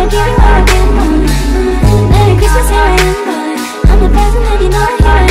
give you all I get more. Merry Christmas, here I am, boy. I'm the present and you know here I am.